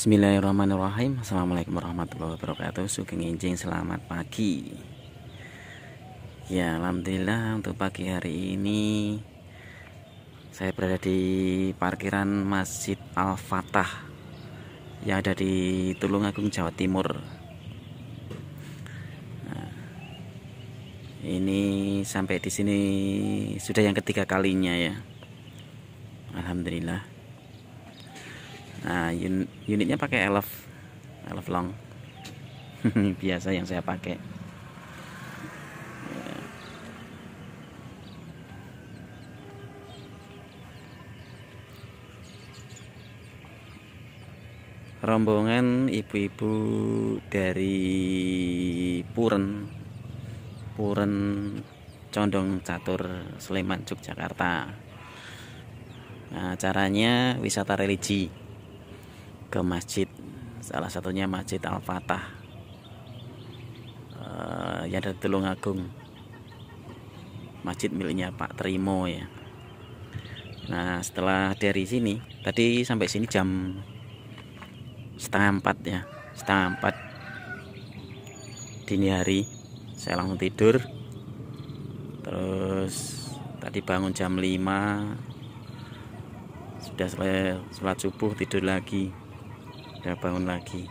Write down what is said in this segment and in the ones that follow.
Bismillahirrahmanirrahim. Assalamualaikum warahmatullahi wabarakatuh. Sugeng Enjing, selamat pagi. Ya, alhamdulillah untuk pagi hari ini saya berada di parkiran Masjid Al-Fatah yang ada di Tulungagung, Jawa Timur. Nah, ini sampai di sini sudah yang ketiga kalinya ya. Alhamdulillah. Nah, unitnya pakai elf long biasa yang saya pakai. Rombongan ibu-ibu dari Puren Condong Catur, Sleman, Yogyakarta. Nah, caranya wisata religi ke masjid, salah satunya Masjid Al-Fatah yang ada di Tulungagung, masjid miliknya Pak Trimo ya. Nah, setelah dari sini tadi sampai sini jam setengah 4 ya, setengah 4 dini hari. Saya langsung tidur, terus tadi bangun jam 5, sudah selesai sholat subuh, tidur lagi, udah bangun lagi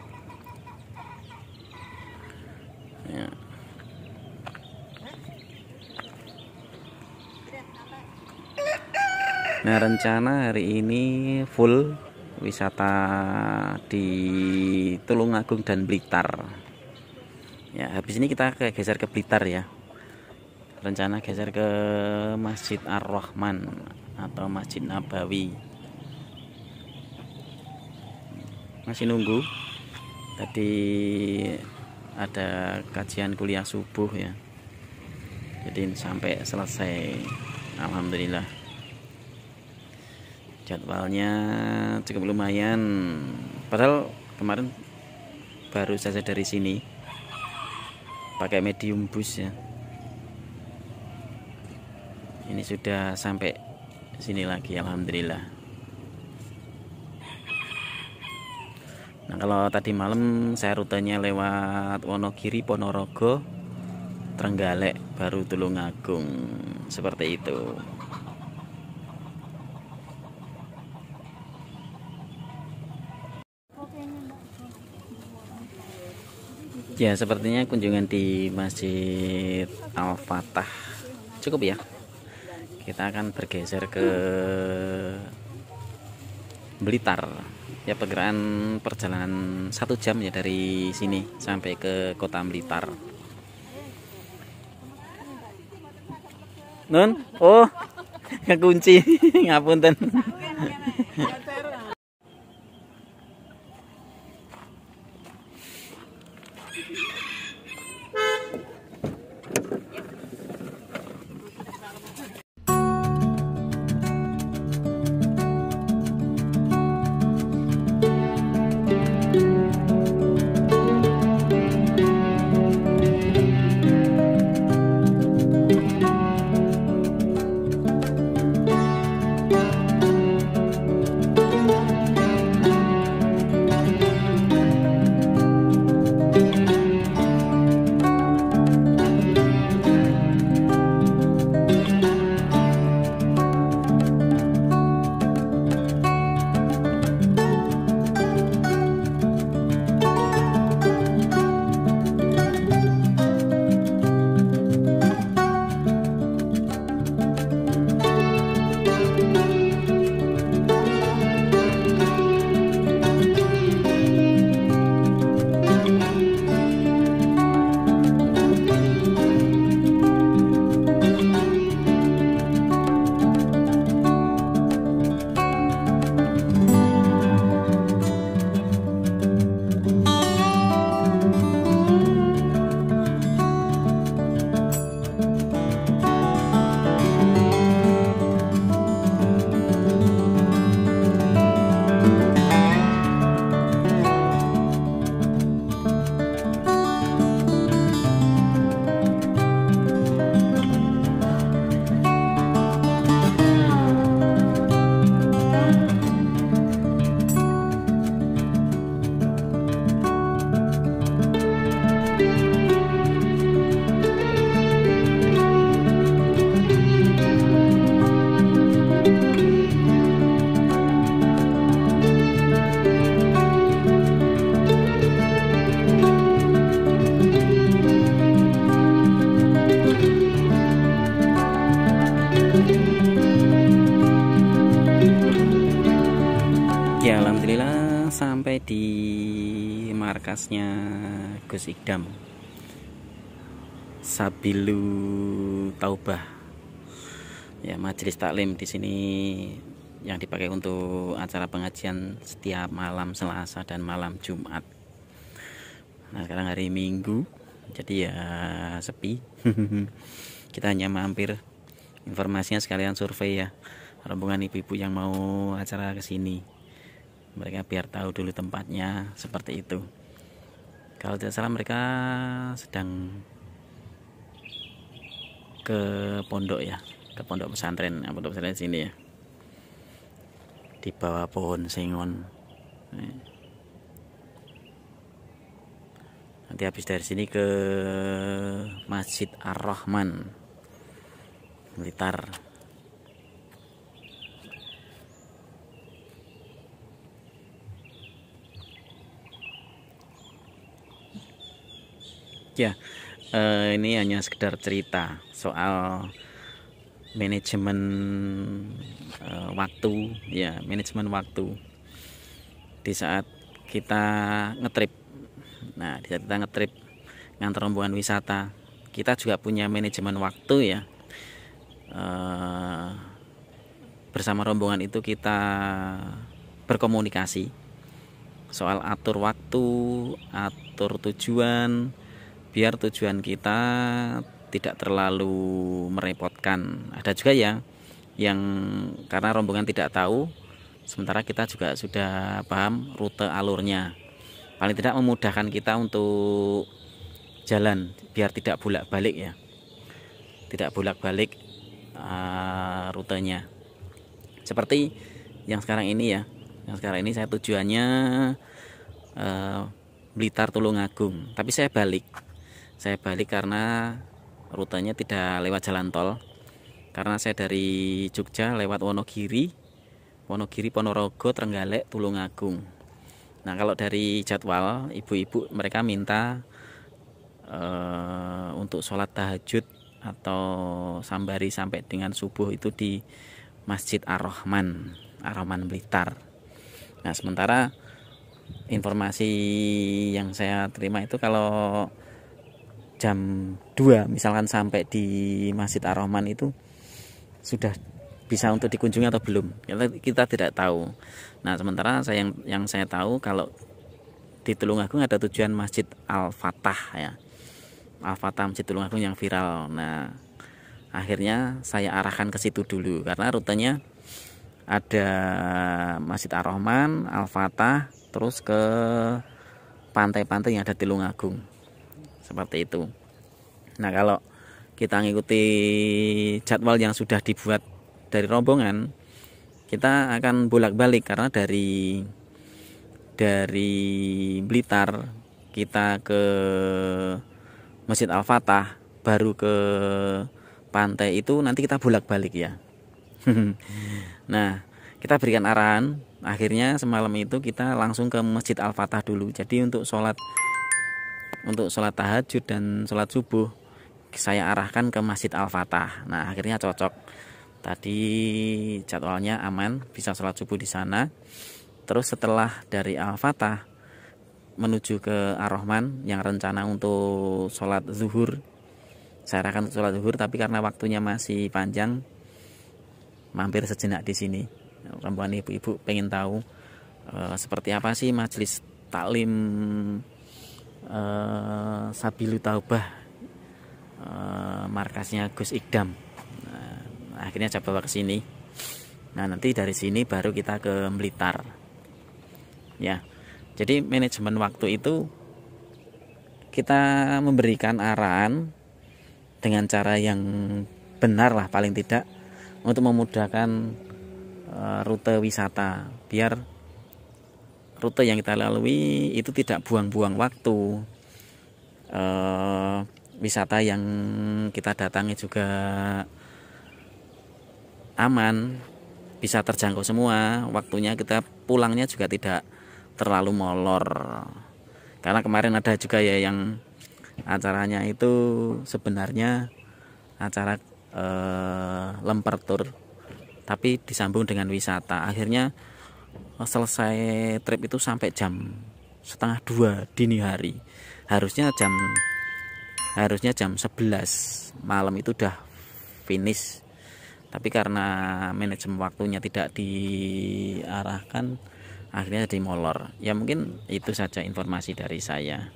ya. Nah, rencana hari ini full wisata di Tulungagung dan Blitar ya. Habis ini kita geser ke Blitar ya, rencana geser ke Masjid Ar-Rahman atau Masjid Nabawi. Masih nunggu, tadi ada kajian kuliah subuh ya, jadi sampai selesai alhamdulillah. Jadwalnya cukup lumayan, padahal kemarin baru saja dari sini pakai medium bus ya, ini sudah sampai sini lagi alhamdulillah. Nah, kalau tadi malam saya rutenya lewat Wonogiri, Ponorogo, Trenggalek, baru Tulungagung, seperti itu. Ya, sepertinya kunjungan di Masjid Al-Fatah cukup ya. Kita akan bergeser ke Blitar. Ya, perkiraan perjalanan 1 jam ya dari sini sampai ke kota Blitar. Nun, oh, kekunci, ngapunten. sampai di markasnya Gus Ikdam, Sabilu Taubah. Ya, majelis taklim di sini yang dipakai untuk acara pengajian setiap malam Selasa dan malam Jumat. Nah, sekarang hari Minggu, jadi ya sepi. Kita hanya mampir, informasinya sekalian survei ya, rombongan ibu-ibu yang mau acara ke sini. Mereka biar tahu dulu tempatnya seperti itu. Kalau tidak salah mereka sedang ke pondok ya, ke pondok pesantren sini ya, di bawah pohon sengon. Nanti habis dari sini ke Masjid Ar-Rahman Blitar. Ya, ini hanya sekedar cerita soal manajemen waktu ya, manajemen waktu di saat kita ngetrip. Nah, di saat kita ngetrip ngantar rombongan wisata, kita juga punya manajemen waktu ya. Bersama rombongan itu kita berkomunikasi soal atur waktu, atur tujuan, biar tujuan kita tidak terlalu merepotkan. Ada juga ya yang karena rombongan tidak tahu, sementara kita juga sudah paham rute alurnya. Paling tidak memudahkan kita untuk jalan biar tidak bolak-balik ya, tidak bolak-balik rutenya. Seperti yang sekarang ini ya, yang sekarang ini saya tujuannya Blitar Tulungagung, tapi saya balik karena rutenya tidak lewat jalan tol, karena saya dari Jogja lewat Wonogiri, Ponorogo, Trenggalek, Tulungagung. Nah, kalau dari jadwal ibu-ibu mereka minta untuk sholat tahajud atau sambari sampai dengan subuh itu di Masjid Ar-Rahman Blitar. Nah, sementara informasi yang saya terima itu kalau jam 2 misalkan sampai di Masjid Ar-Rahman itu sudah bisa untuk dikunjungi atau belum, kita tidak tahu. Nah, sementara yang saya tahu kalau di Tulungagung ada tujuan Masjid Al-Fatah ya, Al-Fatah Masjid Tulungagung yang viral. Nah, akhirnya saya arahkan ke situ dulu karena rutenya ada Masjid Ar-Rahman, Al-Fatah, terus ke pantai-pantai yang ada di Tulungagung. Seperti itu. Nah, kalau kita ngikuti jadwal yang sudah dibuat dari rombongan, kita akan bolak-balik karena dari Blitar kita ke Masjid Al-Fatah baru ke pantai itu nanti kita bolak-balik ya. Nah, kita berikan arahan, akhirnya semalam itu kita langsung ke Masjid Al-Fatah dulu. Jadi untuk sholat tahajud dan sholat subuh saya arahkan ke Masjid Al-Fatah. Nah, akhirnya cocok. Tadi jadwalnya aman, bisa sholat subuh di sana. Terus setelah dari Al-Fatah menuju ke Ar-Rahman yang rencana untuk sholat zuhur, saya arahkan untuk sholat zuhur, tapi karena waktunya masih panjang, mampir sejenak di sini. Rombongan ibu-ibu pengen tahu seperti apa sih majelis taklim Sabilu Taubah, markasnya Gus Ikdam. Nah, akhirnya saya bawa ke sini. Nah, nanti dari sini baru kita ke Blitar. Ya. Jadi manajemen waktu itu kita memberikan arahan dengan cara yang benar lah paling tidak untuk memudahkan rute wisata, biar rute yang kita lalui itu tidak buang-buang waktu. Wisata yang kita datangi juga aman, bisa terjangkau semua waktunya, kita pulangnya juga tidak terlalu molor. Karena kemarin ada juga ya yang acaranya itu sebenarnya acara lemper tour tapi disambung dengan wisata, akhirnya selesai trip itu sampai jam setengah 2 dini hari. Harusnya jam 11 malam itu udah finish, tapi karena manajemen waktunya tidak diarahkan, akhirnya jadi molor. Ya mungkin itu saja informasi dari saya.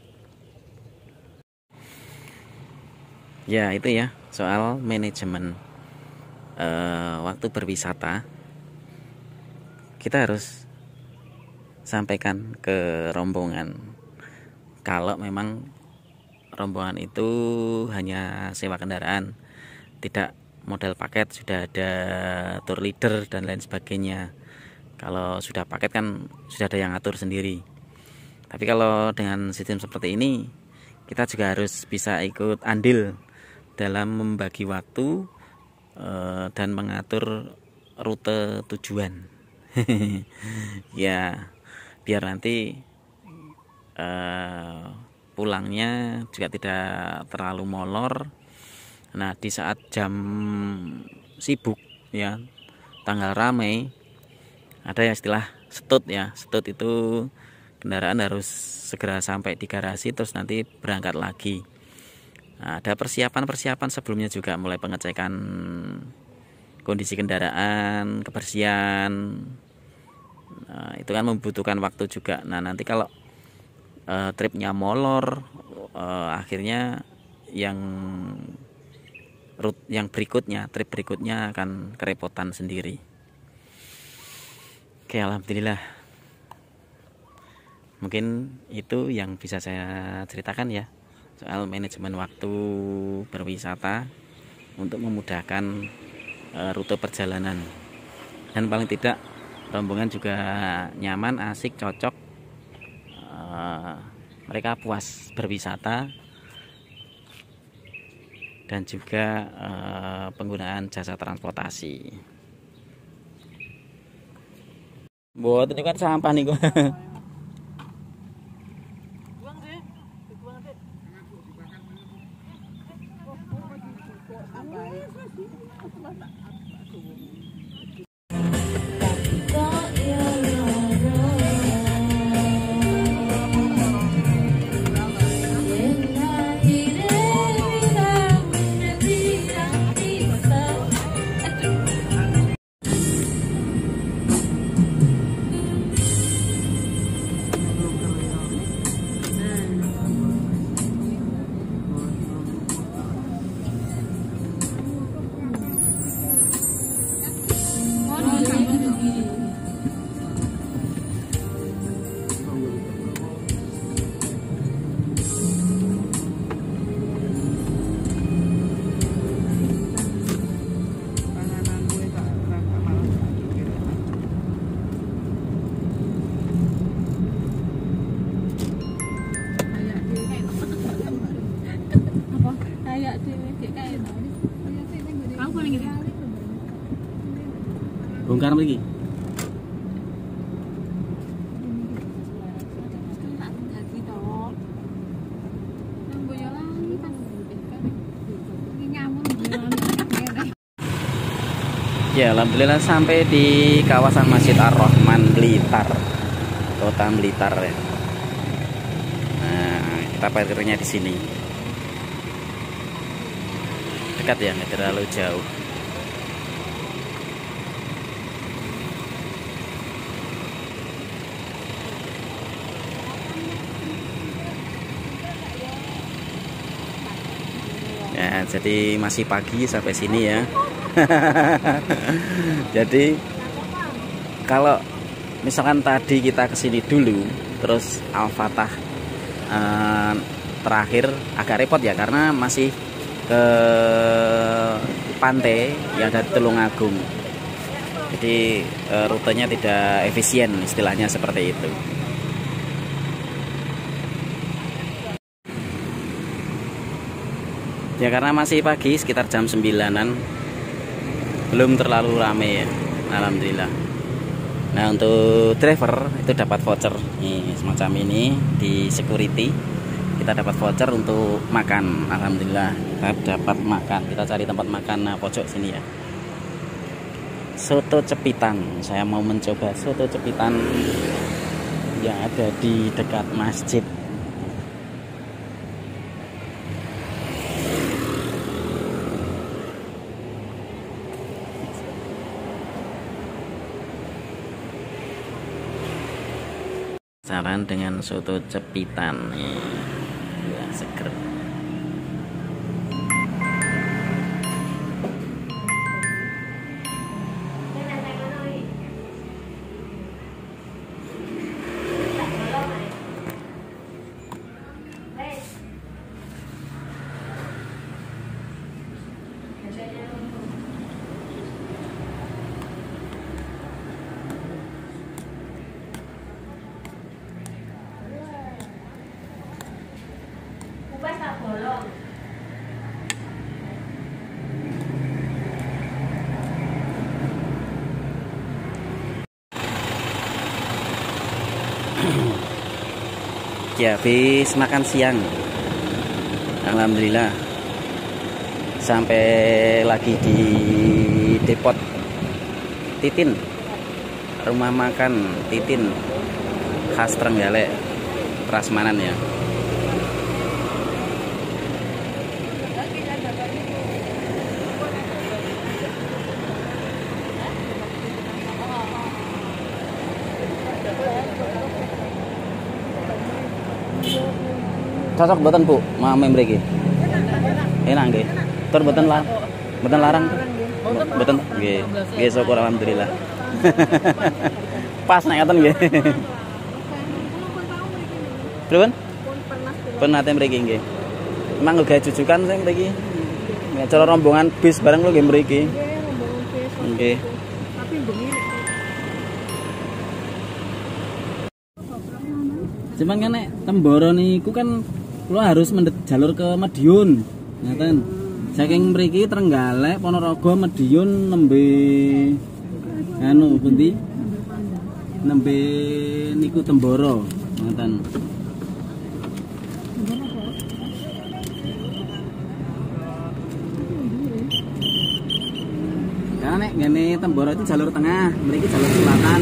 Ya itu ya soal manajemen waktu berwisata. Kita harus sampaikan ke rombongan kalau memang rombongan itu hanya sewa kendaraan, tidak model paket, sudah ada tour leader dan lain sebagainya. Kalau sudah paket kan sudah ada yang atur sendiri. Tapi kalau dengan sistem seperti ini, kita juga harus bisa ikut andil dalam membagi waktu dan mengatur rute tujuan. Ya biar nanti pulangnya juga tidak terlalu molor. Nah di saat jam sibuk ya, tanggal ramai, ada ya istilah stut ya. Stut itu kendaraan harus segera sampai di garasi terus nanti berangkat lagi. Nah, ada persiapan sebelumnya juga, mulai pengecekan kondisi kendaraan, kebersihan. Nah, itu kan membutuhkan waktu juga. Nah nanti kalau tripnya molor, akhirnya trip berikutnya akan kerepotan sendiri. Oke, alhamdulillah. Mungkin itu yang bisa saya ceritakan ya soal manajemen waktu berwisata untuk memudahkan rute perjalanan. Dan paling tidak rombongan juga nyaman, asik, cocok. Mereka puas berwisata dan juga penggunaan jasa transportasi. Buat ini kan sampah nih gua. Bongkar lagi. Ya, alhamdulillah sampai di kawasan Masjid Ar-Rahman Blitar, Kota Blitar ya. Nah, kita parkirnya di sini. Dekat ya, nggak terlalu jauh. Ya, jadi masih pagi sampai sini ya. Jadi kalau misalkan tadi kita kesini dulu terus Al-Fatah terakhir, agak repot ya karena masih ke pantai yang ada di Tulungagung. Jadi rutenya tidak efisien, istilahnya seperti itu. Ya karena masih pagi, sekitar jam 9-an, belum terlalu ramai ya, alhamdulillah. Nah untuk driver itu dapat voucher nih, semacam ini di security. Kita dapat voucher untuk makan, alhamdulillah. Kita dapat makan, kita cari tempat makan, nah pojok sini ya. soto Cepitan. Saya mau mencoba soto Cepitan yang ada di dekat masjid. Saran dengan soto Cepitan ya, seger. Ya, habis makan siang, alhamdulillah sampai lagi di Depot Titin, rumah makan Titin khas Trenggalek, prasmanan ya. Cocok boten Bu, mame mriki. Enak nggih. Tur boten larang. Boten nggih. Nggih syukur alhamdulillah. Pas nek ngoten nggih. Pripun? Pun nate mriki nggih. Emang gawe jujukan sing mriki. Nek cara rombongan bis bareng lho nggih mriki. Nggih. Tapi bengi cuman kan nek Temboro niku kan lo harus mendet jalur ke Madiun, ngaten. Saking mriki Trenggalek, Ponorogo, Madiun nembe anu pundi? Nembe niku Temboro, ngaten. Karena nek ngene Temboro itu jalur tengah, mriki jalur selatan.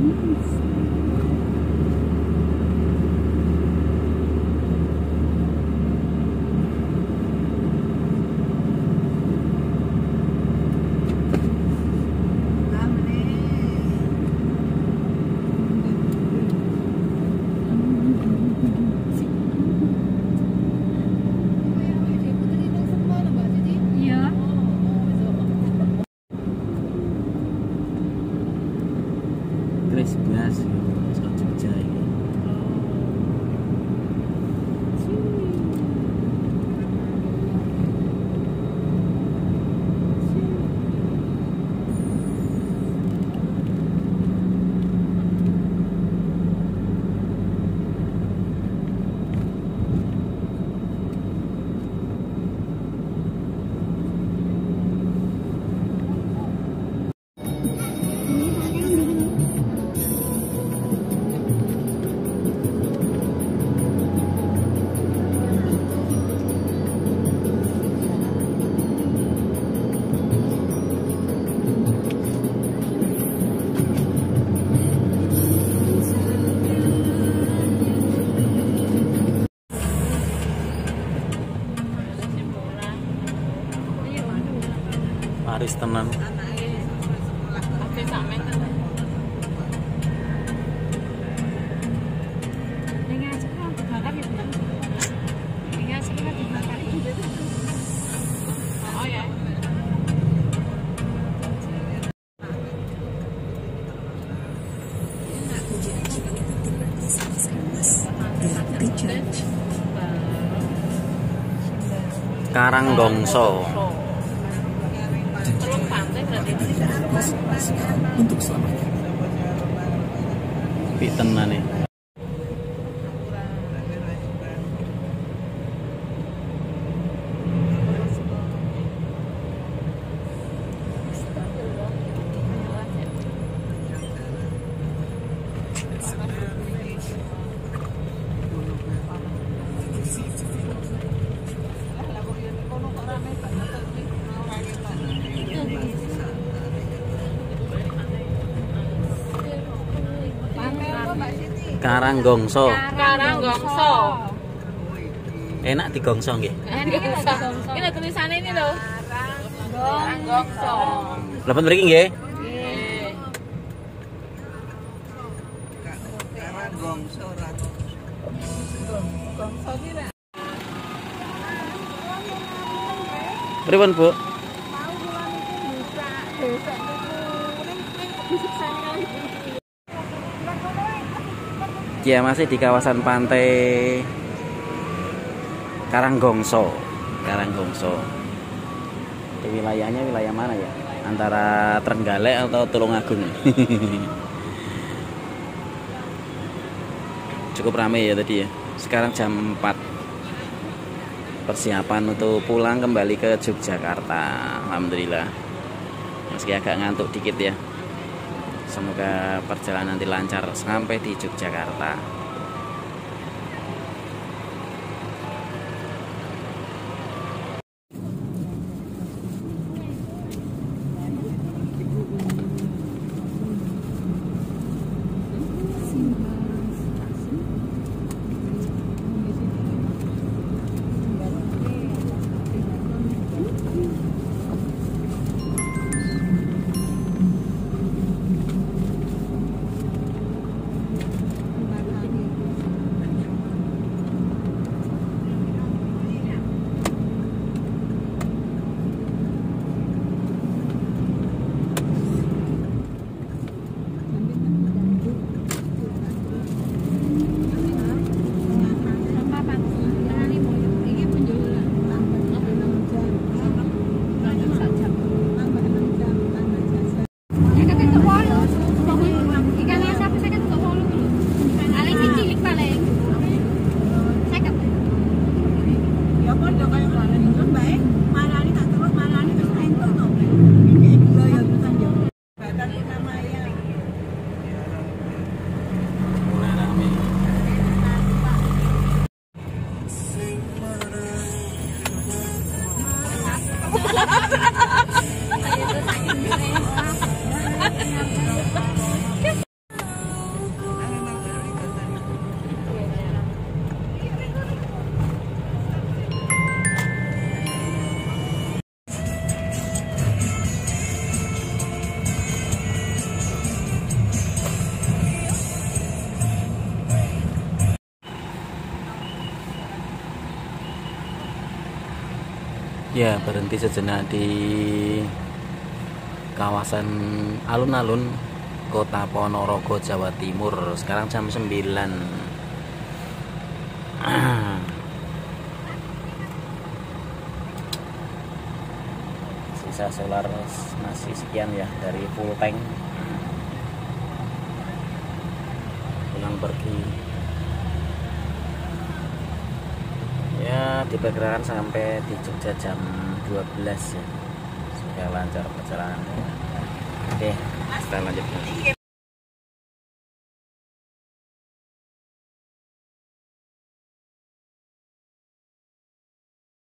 Grace Bas Sekolah Jogja ini. Paris tenan. Karanggongso. Untuk selamanya. Pi tenan nih. Karanggongso. Karanggongso. Enak digongso nggih. Ini tulisannya ini loh. Karanggongso. Lepas mriki nggih. Karanggongso. Pripun, Bu? Ya, masih di kawasan pantai Karanggongso. Karanggongso. Wilayahnya wilayah mana ya? Antara Trenggalek atau Tulungagung. Cukup ramai ya tadi ya. Sekarang jam 4. Persiapan untuk pulang kembali ke Yogyakarta. Alhamdulillah. Meski agak ngantuk dikit ya. Semoga perjalanan nanti lancar sampai di Yogyakarta. Ya, berhenti sejenak di kawasan alun-alun Kota Ponorogo, Jawa Timur. Sekarang jam 9. Sisa solar masih sekian ya dari full tank. Pulang pergi. Ya, diperkirakan sampai di Jogja jam 12 ya. Sudah lancar perjalanan. Oke, kita lanjut.